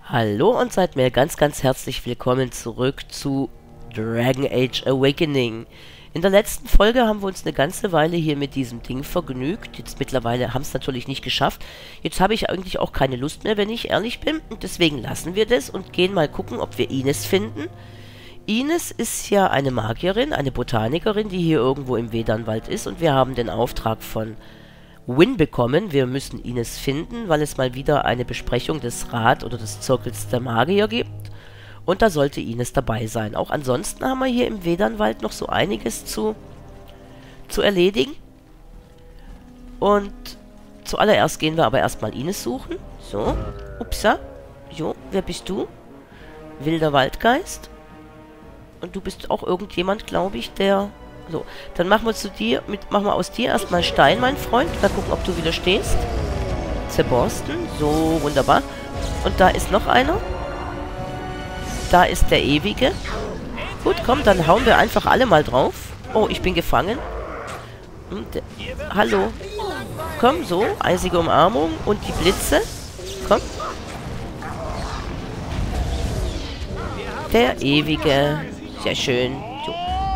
Hallo und seid mir ganz, ganz herzlich willkommen zurück zu Dragon Age Awakening. In der letzten Folge haben wir uns eine ganze Weile hier mit diesem Ding vergnügt. Jetzt mittlerweile haben es natürlich nicht geschafft. Jetzt habe ich eigentlich auch keine Lust mehr, wenn ich ehrlich bin. Und deswegen lassen wir das und gehen mal gucken, ob wir Ines finden. Ines ist ja eine Magierin, eine Botanikerin, die hier irgendwo im Vedernwald ist. Und wir haben den Auftrag von Wynne bekommen. Wir müssen Ines finden, weil es mal wieder eine Besprechung des Rat oder des Zirkels der Magier gibt. Und da sollte Ines dabei sein. Auch ansonsten haben wir hier im Vedernwald noch so einiges zu erledigen. Und zuallererst gehen wir aber erstmal Ines suchen. So, upsa. Jo, wer bist du? Wilder Waldgeist. Und du bist auch irgendjemand, glaube ich, der... So, dann machen wir aus dir erstmal Stein, mein Freund. Mal gucken, ob du wieder stehst. Zerborsten. So, wunderbar. Und da ist noch einer. Da ist der Ewige. Gut, komm, dann hauen wir einfach alle mal drauf. Oh, ich bin gefangen. Hallo. Komm, so. Eisige Umarmung. Und die Blitze. Komm. Der Ewige. Sehr schön. So.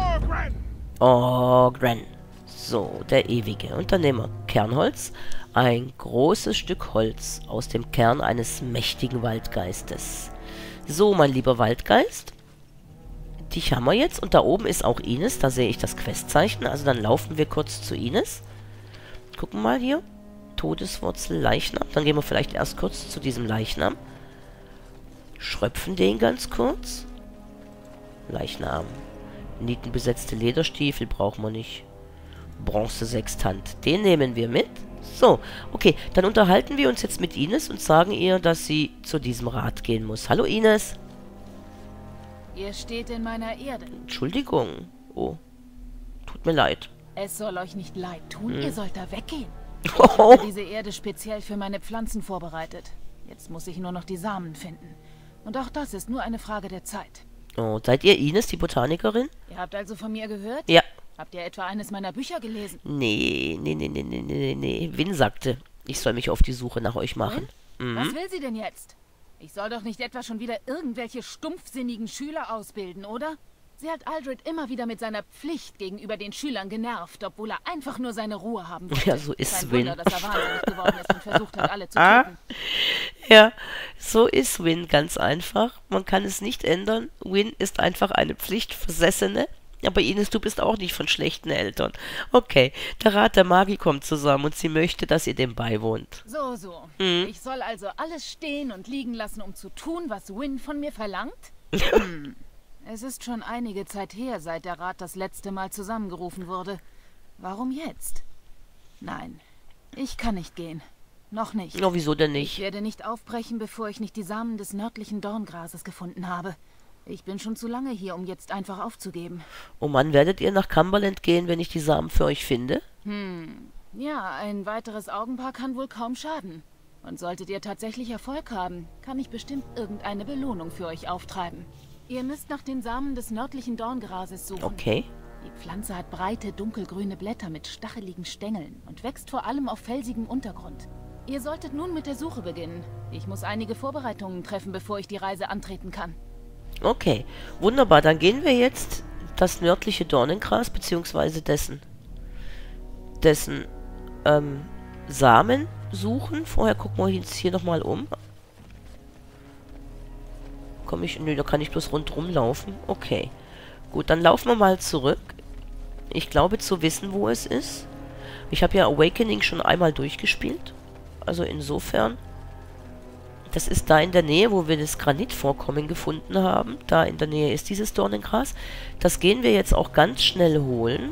Oh, Gren. So, der Ewige. Und dann nehmen wir Kernholz. Ein großes Stück Holz aus dem Kern eines mächtigen Waldgeistes. So, mein lieber Waldgeist. Dich haben wir jetzt. Und da oben ist auch Ines. Da sehe ich das Questzeichen. Also dann laufen wir kurz zu Ines. Gucken mal hier. Todeswurzel, Leichnam. Dann gehen wir vielleicht erst kurz zu diesem Leichnam. Schröpfen den ganz kurz. Leichnam. Nietenbesetzte Lederstiefel brauchen wir nicht. Bronze-Sextant. Den nehmen wir mit. So, okay. Dann unterhalten wir uns jetzt mit Ines und sagen ihr, dass sie zu diesem Rat gehen muss. Hallo Ines. Ihr steht in meiner Erde. Entschuldigung. Oh. Tut mir leid. Es soll euch nicht leid tun. Ihr sollt da weggehen. Ich Oh. habe diese Erde speziell für meine Pflanzen vorbereitet. Jetzt muss ich nur noch die Samen finden. Und auch das ist nur eine Frage der Zeit. Oh, seid ihr Ines, die Botanikerin? Ihr habt also von mir gehört? Ja. Habt ihr etwa eines meiner Bücher gelesen? Nee. Wynne sagte, ich soll mich auf die Suche nach euch machen. Was will sie denn jetzt? Ich soll doch nicht etwa schon wieder irgendwelche stumpfsinnigen Schüler ausbilden, oder? Sie hat Aldred immer wieder mit seiner Pflicht gegenüber den Schülern genervt, obwohl er einfach nur seine Ruhe haben wollte. Ja, so ist Kein Wynne. Wunder, dass er wahnsinnig geworden ist und versucht hat, alle zu töten. Ja, so ist Wynne ganz einfach. Man kann es nicht ändern. Wynne ist einfach eine Pflichtversessene. Aber Ines, du bist auch nicht von schlechten Eltern. Okay, der Rat der Magie kommt zusammen und sie möchte, dass ihr dem beiwohnt. So. Ich soll also alles stehen und liegen lassen, um zu tun, was Wynne von mir verlangt? Es ist schon einige Zeit her, seit der Rat das letzte Mal zusammengerufen wurde. Warum jetzt? Nein, ich kann nicht gehen. Noch nicht. Oh, wieso denn Ich nicht? werde nicht aufbrechen, bevor ich nicht die Samen des nördlichen Dorngrases gefunden habe. Ich bin schon zu lange hier, um jetzt einfach aufzugeben. Oh Mann, werdet ihr nach Cumberland gehen, wenn ich die Samen für euch finde? Ja, ein weiteres Augenpaar kann wohl kaum schaden. Und solltet ihr tatsächlich Erfolg haben, kann ich bestimmt irgendeine Belohnung für euch auftreiben. Ihr müsst nach den Samen des nördlichen Dorngrases suchen. Okay. Die Pflanze hat breite, dunkelgrüne Blätter mit stacheligen Stängeln und wächst vor allem auf felsigem Untergrund. Ihr solltet nun mit der Suche beginnen. Ich muss einige Vorbereitungen treffen, bevor ich die Reise antreten kann. Okay, wunderbar. Dann gehen wir jetzt das nördliche Dornengras, beziehungsweise dessen Samen suchen. Vorher gucken wir uns hier nochmal um. Nö, da kann ich bloß rundherum laufen. Okay. Gut, dann laufen wir mal zurück. Ich glaube zu wissen, wo es ist. Ich habe ja Awakening schon einmal durchgespielt. Also insofern... Das ist da in der Nähe, wo wir das Granitvorkommen gefunden haben. Da in der Nähe ist dieses Dornengras. Das gehen wir jetzt auch ganz schnell holen.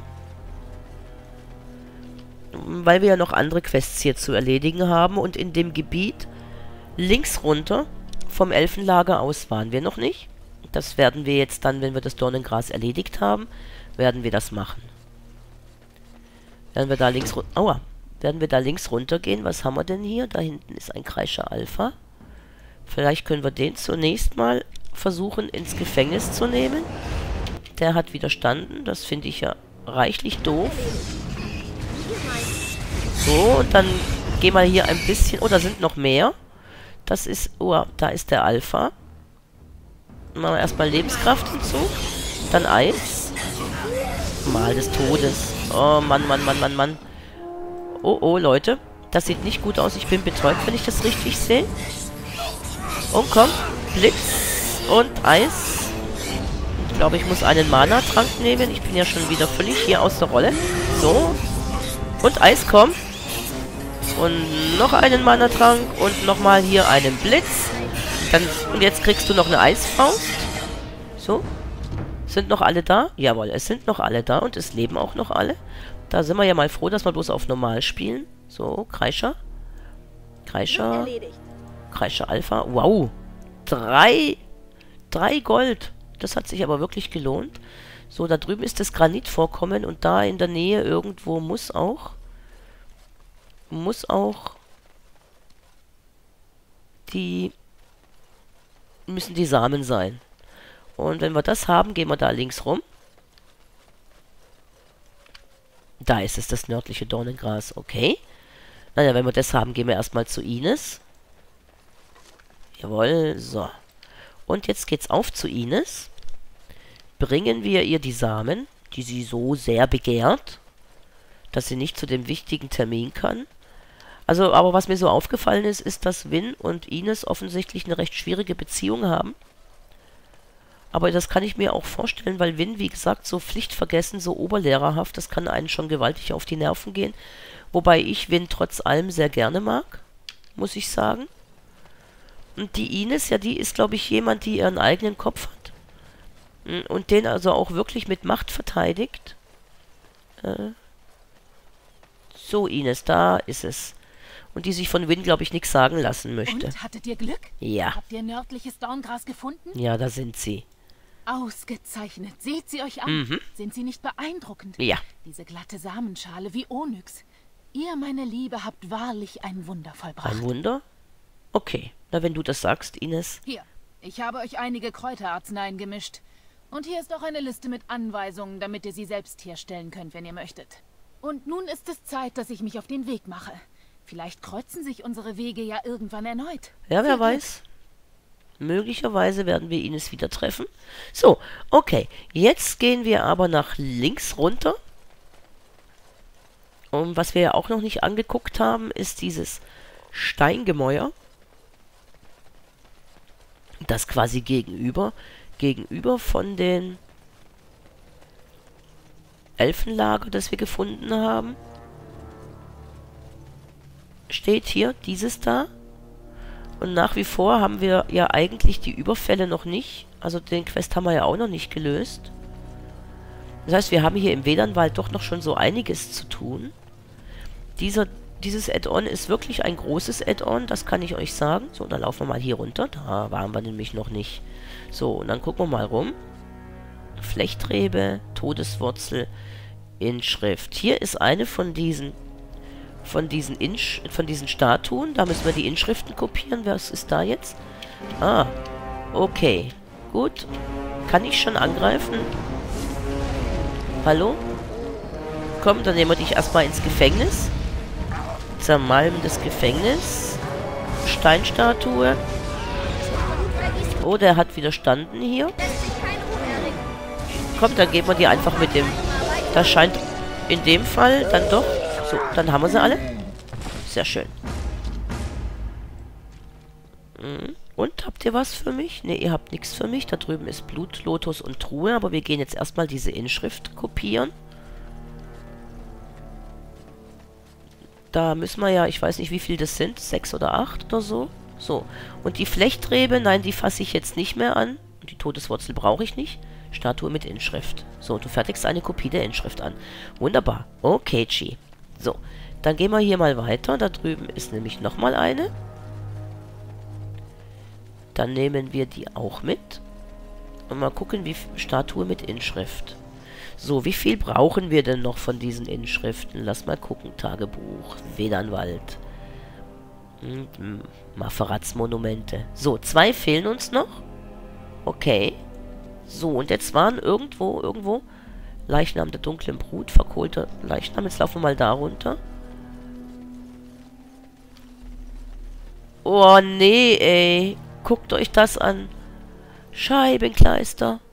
Weil wir ja noch andere Quests hier zu erledigen haben. Und in dem Gebiet links runter vom Elfenlager aus waren wir noch nicht. Das werden wir jetzt dann, wenn wir das Dornengras erledigt haben, werden wir das machen. Werden wir da links runtergehen. Was haben wir denn hier? Da hinten ist ein Kreischer Alpha. Vielleicht können wir den zunächst mal versuchen, ins Gefängnis zu nehmen. Der hat widerstanden. Das finde ich ja reichlich doof. So, und dann gehen wir hier ein bisschen... Oh, da sind noch mehr. Das ist... Oh, da ist der Alpha. Machen wir erstmal Lebenskraft hinzu. Dann Eis. Mal des Todes. Oh, Mann, Mann, Mann, Mann, Mann. Oh, oh, Leute. Das sieht nicht gut aus. Ich bin betäubt, wenn ich das richtig sehe. Und komm. Blitz und Eis. Ich glaube, ich muss einen Mana-Trank nehmen. Ich bin ja schon wieder völlig hier aus der Rolle. So. Und Eis, komm. Und noch einen Mana-Trank. Und nochmal hier einen Blitz. Und jetzt kriegst du noch eine Eisfaust. So. Sind noch alle da? Jawohl, es sind noch alle da. Und es leben auch noch alle. Da sind wir ja mal froh, dass wir bloß auf normal spielen. So, Kreischer. Kreischer. Kreischer Alpha. Wow. 3 Gold. Das hat sich aber wirklich gelohnt. So, da drüben ist das Granitvorkommen. Und da in der Nähe irgendwo muss auch müssen die Samen sein. Und wenn wir das haben, gehen wir da links rum. Da ist es, das nördliche Dornengras. Okay. Naja, wenn wir das haben, gehen wir erstmal zu Ines. Jawohl, so. Und jetzt geht's auf zu Ines. Bringen wir ihr die Samen, die sie so sehr begehrt, dass sie nicht zu dem wichtigen Termin kann. Also, aber was mir so aufgefallen ist, ist, dass Win und Ines offensichtlich eine recht schwierige Beziehung haben. Aber das kann ich mir auch vorstellen, weil Win, wie gesagt, so pflichtvergessen, so oberlehrerhaft, das kann einen schon gewaltig auf die Nerven gehen. Wobei ich Win trotz allem sehr gerne mag, muss ich sagen. Und die Ines, ja, die ist, glaube ich, jemand, die ihren eigenen Kopf hat. Und den also auch wirklich mit Macht verteidigt. So, Ines, da ist es. Und die sich von Win, glaube ich, nichts sagen lassen möchte. Und, hattet ihr Glück? Ja. Habt ihr nördliches Dorngras gefunden? Ja, da sind sie. Ausgezeichnet. Seht sie euch an. Sind sie nicht beeindruckend? Ja. Diese glatte Samenschale wie Onyx. Ihr, meine Liebe, habt wahrlich ein Wunder vollbracht. Ein Wunder? Okay. Na, wenn du das sagst, Ines. Hier, ich habe euch einige Kräuterarzneien gemischt. Und hier ist auch eine Liste mit Anweisungen, damit ihr sie selbst herstellen könnt, wenn ihr möchtet. Und nun ist es Zeit, dass ich mich auf den Weg mache. Vielleicht kreuzen sich unsere Wege ja irgendwann erneut. Ja, wer weiß. Möglicherweise werden wir Ines wieder treffen. So, okay. Jetzt gehen wir aber nach links runter. Und was wir ja auch noch nicht angeguckt haben, ist dieses Steingemäuer. Das quasi gegenüber von den Elfenlager, das wir gefunden haben. Steht hier, dieses da. Und nach wie vor haben wir ja eigentlich die Überfälle noch nicht. Also den Quest haben wir ja auch noch nicht gelöst. Das heißt, wir haben hier im Wedernwald doch noch schon so einiges zu tun. Dieses Add-on ist wirklich ein großes Add-on, das kann ich euch sagen. So, dann laufen wir mal hier runter. Da waren wir nämlich noch nicht. So, und dann gucken wir mal rum. Flechtrebe, Todeswurzel, Inschrift. Hier ist eine von diesen Statuen. Da müssen wir die Inschriften kopieren. Was ist da jetzt? Ah, okay. Gut. Kann ich schon angreifen? Hallo? Komm, dann nehmen wir dich erstmal ins Gefängnis. Zermalmendes Gefängnis. Steinstatue. Oh, der hat widerstanden hier. Komm, dann geben wir die einfach mit dem... Das scheint in dem Fall dann doch... So, dann haben wir sie alle. Sehr schön. Und, habt ihr was für mich? Ne, ihr habt nichts für mich. Da drüben ist Blut, Lotus und Truhe. Aber wir gehen jetzt erstmal diese Inschrift kopieren. Da müssen wir ja, ich weiß nicht, wie viel das sind. 6 oder 8 oder so. So. Und die Flechtrebe, nein, die fasse ich jetzt nicht mehr an. Und die Todeswurzel brauche ich nicht. Statue mit Inschrift. So, du fertigst eine Kopie der Inschrift an. Wunderbar. Okay, Chi. So, dann gehen wir hier mal weiter. Da drüben ist nämlich nochmal eine. Dann nehmen wir die auch mit. Und mal gucken, wie Statue mit Inschrift. So, wie viel brauchen wir denn noch von diesen Inschriften? Lass mal gucken. Tagebuch, Wedernwald. Maferatsmonumente. So, 2 fehlen uns noch. Okay. So, und jetzt waren irgendwo Leichnam der dunklen Brut, verkohlter Leichnam. Jetzt laufen wir mal da runter. Oh, nee, ey. Guckt euch das an. Scheibenkleister.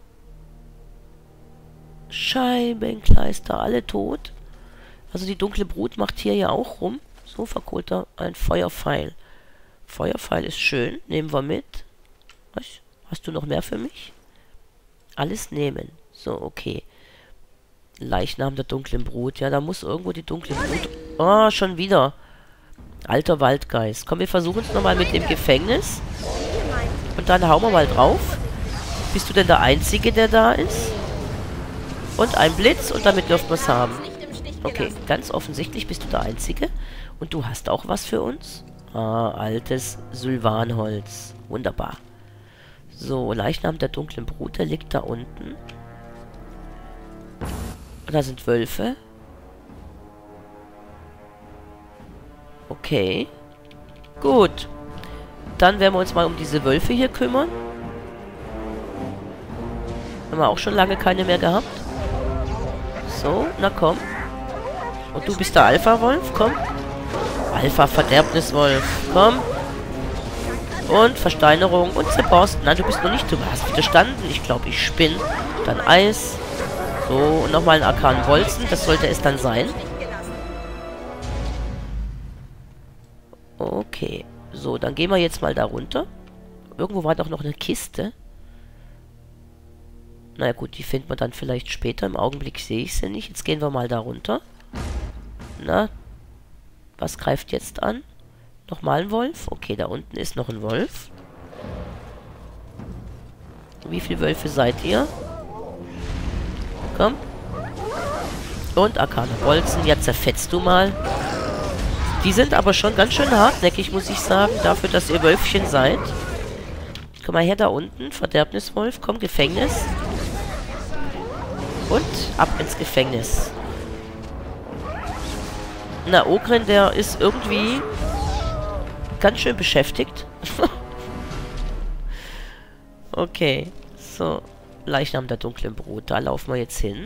Scheibenkleister. Alle tot. Also die dunkle Brut macht hier ja auch rum. So, verkohlt er ein Feuerpfeil. Feuerpfeil ist schön. Nehmen wir mit. Was? Hast du noch mehr für mich? Alles nehmen. So, okay. Leichnam der dunklen Brut. Ja, da muss irgendwo die dunkle Brut... Oh, schon wieder. Alter Waldgeist. Komm, wir versuchen es nochmal mit dem Gefängnis. Und dann hauen wir mal drauf. Bist du denn der Einzige, der da ist? Und ein Blitz und damit dürfen wir es haben. Okay, ganz offensichtlich bist du der Einzige. Und du hast auch was für uns? Ah, altes Sylvanholz. Wunderbar. So, Leichnam der dunklen Brut, der liegt da unten. Und da sind Wölfe. Okay. Gut. Dann werden wir uns mal um diese Wölfe hier kümmern. Haben wir auch schon lange keine mehr gehabt. So, na komm. Und du bist der Alpha-Wolf, komm. Alpha-Verderbniswolf, komm. Und Versteinerung und Sebastian. Nein, du bist noch nicht, du hast widerstanden. Ich glaube, ich spinne. Dann Eis. So, und nochmal einen arkanen Bolzen. Das sollte es dann sein. Okay. So, dann gehen wir jetzt mal da runter. Irgendwo war doch noch eine Kiste. Naja gut, die finden wir dann vielleicht später. Im Augenblick sehe ich sie nicht. Jetzt gehen wir mal da runter. Na, was greift jetzt an? Nochmal ein Wolf? Okay, da unten ist noch ein Wolf. Wie viele Wölfe seid ihr? Komm. Und Arkane Bolzen. Ja, zerfetzt du mal. Die sind aber schon ganz schön hartnäckig, muss ich sagen, dafür, dass ihr Wölfchen seid. Komm mal her, da unten. Verderbniswolf. Komm, Gefängnis. Und ab ins Gefängnis. Na, Ogren, der ist irgendwie ganz schön beschäftigt. Okay. So. Leichnam der dunklen Brut. Da laufen wir jetzt hin.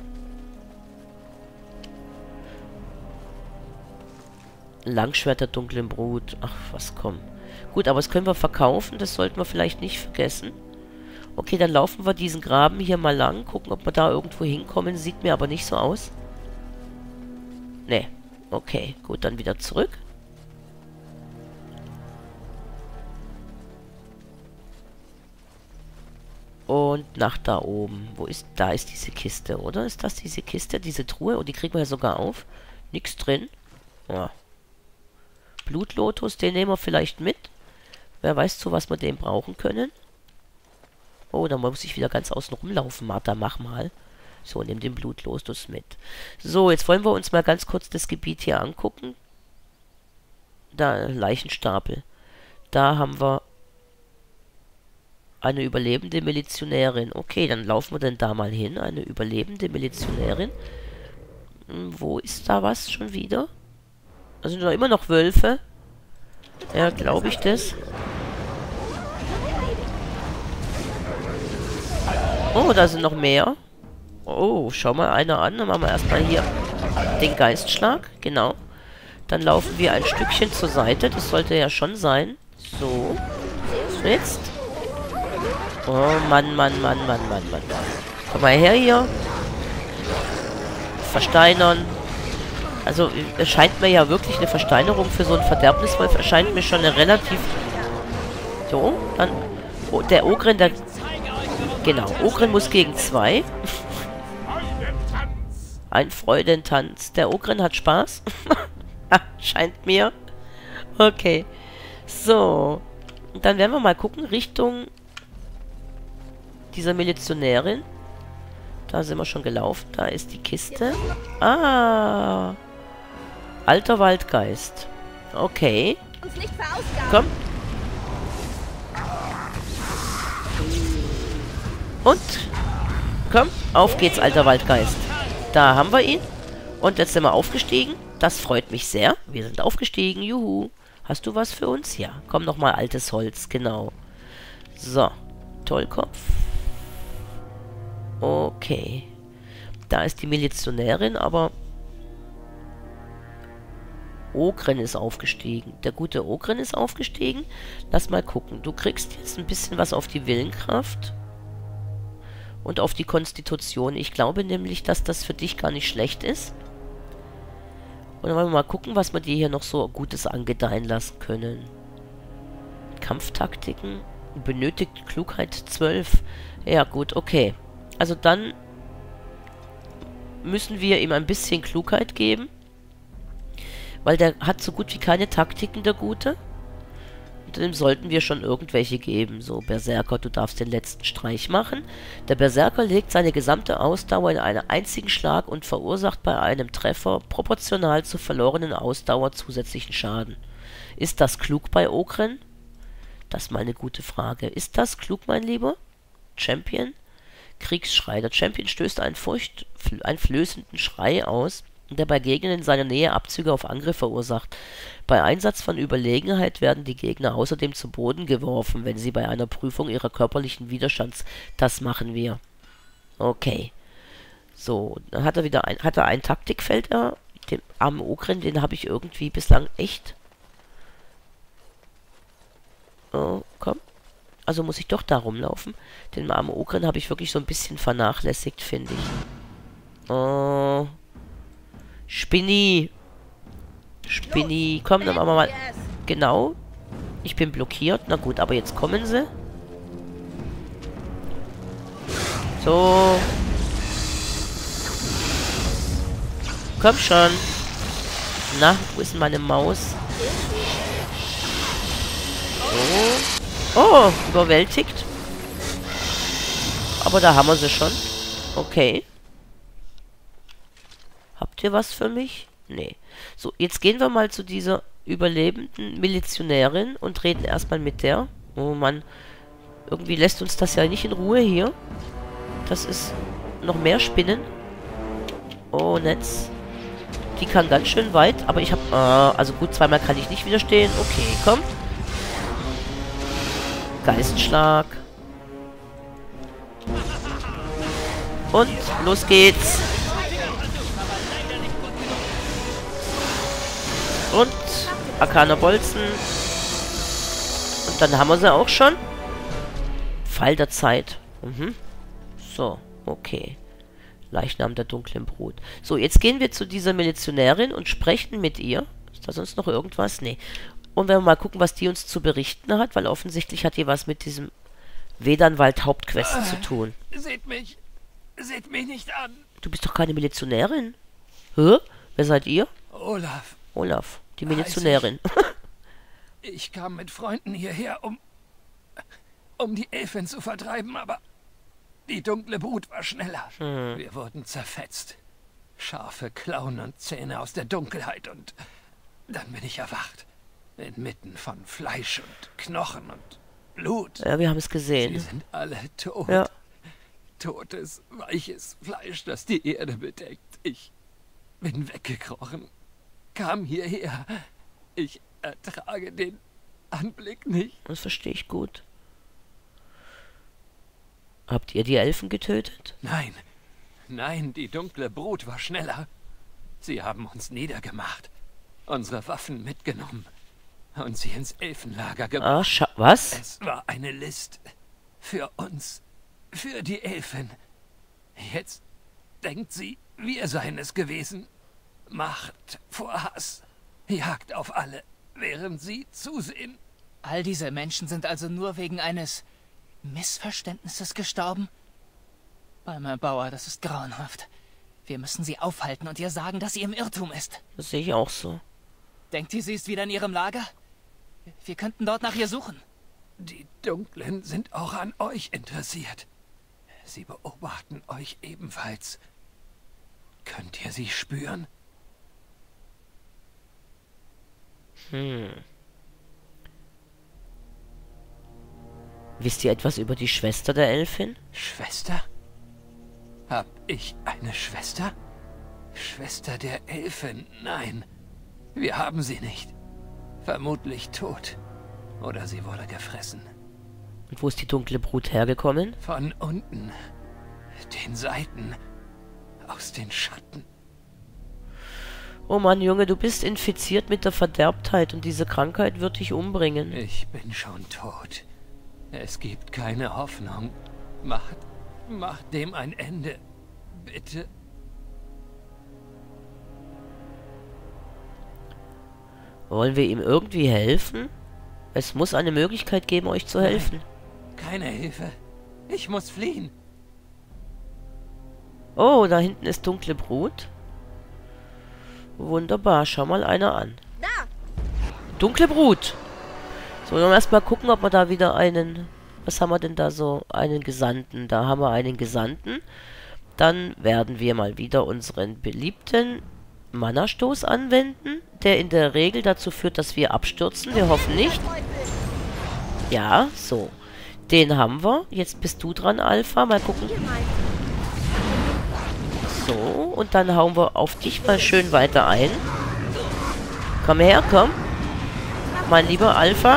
Langschwert der dunklen Brut. Ach, was komm. Gut, aber das können wir verkaufen. Das sollten wir vielleicht nicht vergessen. Okay, dann laufen wir diesen Graben hier mal lang. Gucken, ob wir da irgendwo hinkommen. Sieht mir aber nicht so aus. Nee. Okay, gut, dann wieder zurück. Und nach da oben. Wo ist... Da ist diese Kiste, oder? Ist das diese Kiste? Diese Truhe? Und die kriegen wir ja sogar auf. Nix drin. Ja. Blutlotus, den nehmen wir vielleicht mit. Wer weiß, zu was wir den brauchen können. Oh, da muss ich wieder ganz außen rumlaufen. Martha, mach mal. So, nimm den Blutlotus mit. So, jetzt wollen wir uns mal ganz kurz das Gebiet hier angucken. Da, Leichenstapel. Da haben wir eine überlebende Milizionärin. Okay, dann laufen wir denn da mal hin. Eine überlebende Milizionärin. Wo ist da was schon wieder? Da sind doch immer noch Wölfe. Ja, glaube ich das. Oh, da sind noch mehr. Oh, schau mal einer an. Dann machen wir erstmal hier den Geistschlag. Genau. Dann laufen wir ein Stückchen zur Seite. Das sollte ja schon sein. So. Jetzt. Oh, Mann, Mann, Mann, Mann, Mann, Mann. Komm mal her hier. Versteinern. Also, es scheint mir ja wirklich eine Versteinerung für so einen Verderbniswolf. Erscheint mir schon eine relativ... So, dann... Oh, der Ogren, der... Genau, Ogren muss gegen 2. Ein Freudentanz. Der Ogren hat Spaß. Scheint mir. Okay. So. Und dann werden wir mal gucken, Richtung dieser Milizionärin. Da sind wir schon gelaufen. Da ist die Kiste. Ah. Alter Waldgeist. Okay. Komm. Und? Komm, auf geht's, alter Waldgeist. Da haben wir ihn. Und jetzt sind wir aufgestiegen. Das freut mich sehr. Wir sind aufgestiegen. Juhu. Hast du was für uns? Ja. Komm nochmal, altes Holz. Genau. So. Tollkopf. Okay. Da ist die Milizionärin, aber... Ogren ist aufgestiegen. Der gute Ogren ist aufgestiegen. Lass mal gucken. Du kriegst jetzt ein bisschen was auf die Willenkraft. Und auf die Konstitution. Ich glaube nämlich, dass das für dich gar nicht schlecht ist. Und dann wollen wir mal gucken, was wir dir hier noch so Gutes angedeihen lassen können. Kampftaktiken. Benötigt Klugheit 12. Ja, gut, okay. Also dann müssen wir ihm ein bisschen Klugheit geben. Weil der hat so gut wie keine Taktiken, der Gute. Und dem sollten wir schon irgendwelche geben. So, Berserker, du darfst den letzten Streich machen. Der Berserker legt seine gesamte Ausdauer in einen einzigen Schlag und verursacht bei einem Treffer proportional zur verlorenen Ausdauer zusätzlichen Schaden. Ist das klug bei Ogren? Das ist mal eine gute Frage. Ist das klug, mein Lieber? Champion? Kriegsschrei. Der Champion stößt einen flößenden Schrei aus, der bei Gegnern in seiner Nähe Abzüge auf Angriff verursacht. Bei Einsatz von Überlegenheit werden die Gegner außerdem zu Boden geworfen, wenn sie bei einer Prüfung ihrer körperlichen Widerstands... Das machen wir. Okay. So, dann hat er ein Taktikfeld, den armen Ogren, den habe ich irgendwie bislang echt... Oh, komm. Also muss ich doch da rumlaufen. Den armen Ogren habe ich wirklich so ein bisschen vernachlässigt, finde ich. Oh... Spinni. Spinni. Komm, dann machen wir mal. Genau. Ich bin blockiert. Na gut, aber jetzt kommen sie. So. Komm schon. Na, wo ist denn meine Maus? So. Oh, überwältigt. Aber da haben wir sie schon. Okay. Habt ihr was für mich? Nee. So, jetzt gehen wir mal zu dieser überlebenden Milizionärin und reden erstmal mit der. Oh Mann. Irgendwie lässt uns das ja nicht in Ruhe hier. Das ist noch mehr Spinnen. Oh, Netz. Die kann ganz schön weit, aber ich habe... also gut, zweimal kann ich nicht widerstehen. Okay, komm. Geistschlag. Und los geht's. Und Arkaner Bolzen. Und dann haben wir sie auch schon. Pfeil der Zeit. So, okay. Leichnam der dunklen Brut. So, jetzt gehen wir zu dieser Milizionärin und sprechen mit ihr. Ist da sonst noch irgendwas? Nee. Und wenn wir mal gucken, was die uns zu berichten hat, weil offensichtlich hat die was mit diesem Wedernwald-Hauptquest zu tun. Seht mich nicht an. Du bist doch keine Milizionärin. Hä? Wer seid ihr? Olaf. Olaf, die Milizionärin. Ich kam mit Freunden hierher, um die Elfen zu vertreiben, aber die dunkle Brut war schneller. Wir wurden zerfetzt. Scharfe Klauen und Zähne aus der Dunkelheit und dann bin ich erwacht. Inmitten von Fleisch und Knochen und Blut. Ja, wir haben es gesehen. Sie sind alle tot. Ja. Totes, weiches Fleisch, das die Erde bedeckt. Ich bin weggekrochen, kam hierher. Ich ertrage den Anblick nicht. Das verstehe ich gut. Habt ihr die Elfen getötet? Nein, die dunkle Brut war schneller. Sie haben uns niedergemacht, unsere Waffen mitgenommen und sie ins Elfenlager gebracht. Was? Es war eine List für uns, für die Elfen. Jetzt denkt sie, wir seien es gewesen. Macht vor Hass, Jagd auf alle, während sie zusehen. All diese Menschen sind also nur wegen eines Missverständnisses gestorben? Balmer Bauer, das ist grauenhaft. Wir müssen sie aufhalten und ihr sagen, dass sie im Irrtum ist. Das sehe ich auch so. Denkt ihr, sie ist wieder in ihrem Lager? Wir könnten dort nach ihr suchen. Die Dunklen sind auch an euch interessiert. Sie beobachten euch ebenfalls. Könnt ihr sie spüren? Wisst ihr etwas über die Schwester der Elfin? Schwester? Hab ich eine Schwester? Schwester der Elfin? Nein, wir haben sie nicht. Vermutlich tot. Oder sie wurde gefressen. Und wo ist die dunkle Brut hergekommen? Von unten. Den Seiten. Aus den Schatten. Oh Mann, Junge, du bist infiziert mit der Verderbtheit und diese Krankheit wird dich umbringen. Ich bin schon tot. Es gibt keine Hoffnung. Macht dem ein Ende. Bitte. Wollen wir ihm irgendwie helfen? Es muss eine Möglichkeit geben, euch zu helfen. Keine Hilfe. Ich muss fliehen. Oh, da hinten ist dunkle Brut. Wunderbar, schau mal einer an. Dunkle Brut. So, dann erstmal gucken, ob wir da wieder einen... Was haben wir denn da so? Einen Gesandten. Da haben wir einen Gesandten. Dann werden wir mal wieder unseren beliebten Mana-Stoß anwenden, der in der Regel dazu führt, dass wir abstürzen. Wir hoffen nicht. Ja, so. Den haben wir. Jetzt bist du dran, Alpha. Mal gucken. So, und dann hauen wir auf dich mal schön weiter ein. Komm her, komm. Mein lieber Alpha.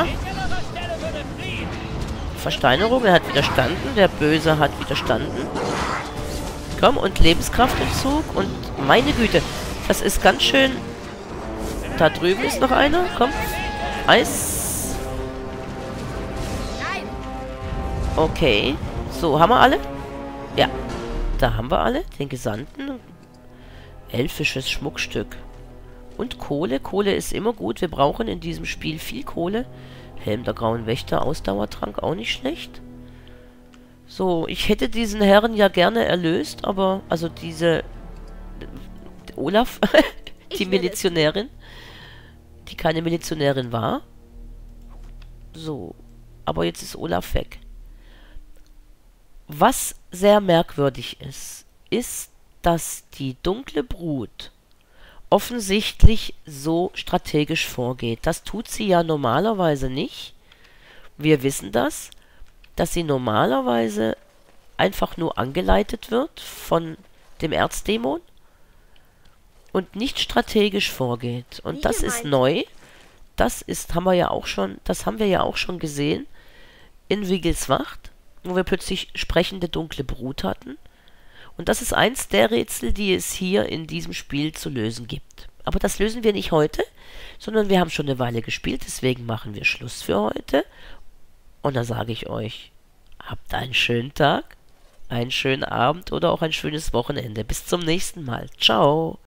Versteinerung, er hat widerstanden. Der Böse hat widerstanden. Komm, und Lebenskraftentzug. Und meine Güte, das ist ganz schön... Da drüben ist noch einer. Komm. Eis. Okay. So, haben wir alle? Ja. Da haben wir alle. Den Gesandten. Elfisches Schmuckstück. Und Kohle. Kohle ist immer gut. Wir brauchen in diesem Spiel viel Kohle. Helm der Grauen Wächter. Ausdauertrank auch nicht schlecht. So, ich hätte diesen Herren ja gerne erlöst, aber... Also diese... Olaf, die Milizionärin, die keine Milizionärin war. So, aber jetzt ist Olaf weg. Was sehr merkwürdig ist, dass die dunkle Brut offensichtlich so strategisch vorgeht. Das tut sie ja normalerweise nicht. Wir wissen das, dass sie normalerweise einfach nur angeleitet wird von dem Erzdämon und nicht strategisch vorgeht. Und das ist neu. Das haben wir ja auch schon gesehen in Wiggleswacht, wo wir plötzlich sprechende dunkle Brut hatten. Und das ist eins der Rätsel, die es hier in diesem Spiel zu lösen gibt. Aber das lösen wir nicht heute, sondern wir haben schon eine Weile gespielt, deswegen machen wir Schluss für heute. Und dann sage ich euch, habt einen schönen Tag, einen schönen Abend oder auch ein schönes Wochenende. Bis zum nächsten Mal. Ciao.